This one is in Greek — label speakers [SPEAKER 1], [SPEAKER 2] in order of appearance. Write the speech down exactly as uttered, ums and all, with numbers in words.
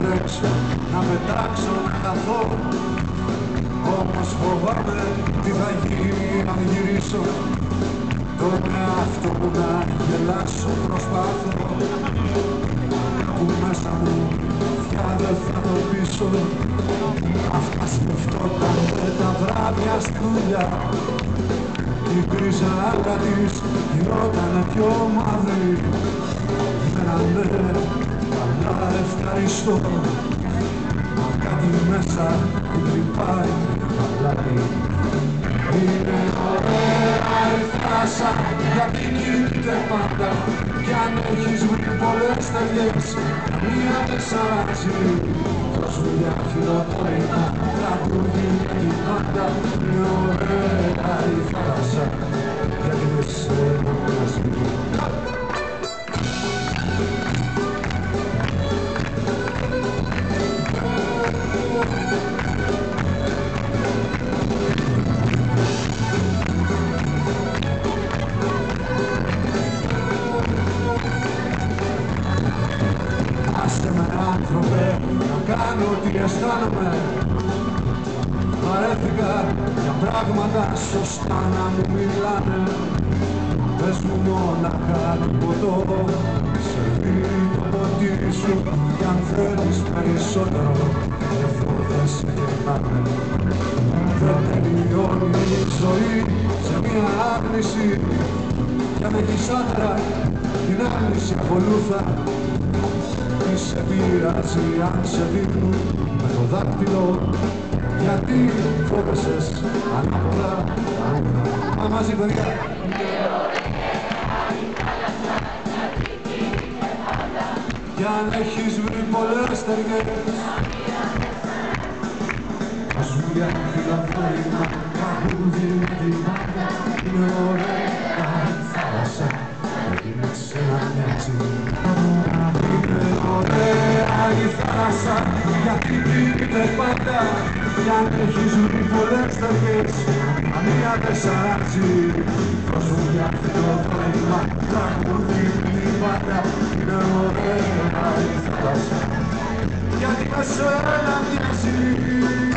[SPEAKER 1] τρέξω, να πετάξω, να χαθώ. Όμως φοβάμαι τι θα γίνει αν γυρίσω. Τον εαυτό μου να γελάσω προσπάθω. Που μέσα μου πια δεν θα το πείσω. Αυτά σκεφτόταν τα βράδια στη δουλειά. Η κρυζάρα της γινότανε πιο μαύρη. Μένανε καλά ευχαριστώ. Μα κάτι μέσα την τρυπάει παλάτι. Είναι ωραία η θάλασσα γιατί κινείται πάντα. Κι αν έχεις βρει πολλές ταιριές, μία δεν σ' αράζει. Δώσ' μου μια φιλοτόρινα, τραγούδι με την πάντα. Είναι ωραία η θάλασσα γιατί με σένα μαζί. Άσε με άνθρωπε να κάνω ό,τι αισθάνομαι. Βαρέθηκα για πράγματα σωστά να μου μιλάνε. Πες μου μόναχα το ποτό, σερβίρει το ποτήρι σου. Κι αν θέλεις περισσότερο, εδώ δεν σε γυρνάνε. Δεν τελειώνει η ζωή σε μια άρνηση. Κι αν έχεις άντρα, την άρνηση ακολούθα. Τι σε πειράζει αν σε δείχνουν με το δάκτυλο. Γιατί φόβεσες ανάποδα τα ρούχα. Πάμε μαζί παιδιά. Κι αν έχεις βρει πολλές ταιριές, ας μου για φιλοφόρημα τραγούδι με την πάντα. Είναι ωραία η θάλασσα γιατί με ξένα μοιάζει. Είναι ωραία η θάλασσα γιατί κινείται πάντα. Κι αν έχεις βρει πολλές ταιριές, μία δεν σ' αράζει. Δώσ' μου μια φιλοφόρημα τραγούδι με την πάντα. Είναι ωραία η θάλασσα γιατί με σένα μοιάζει.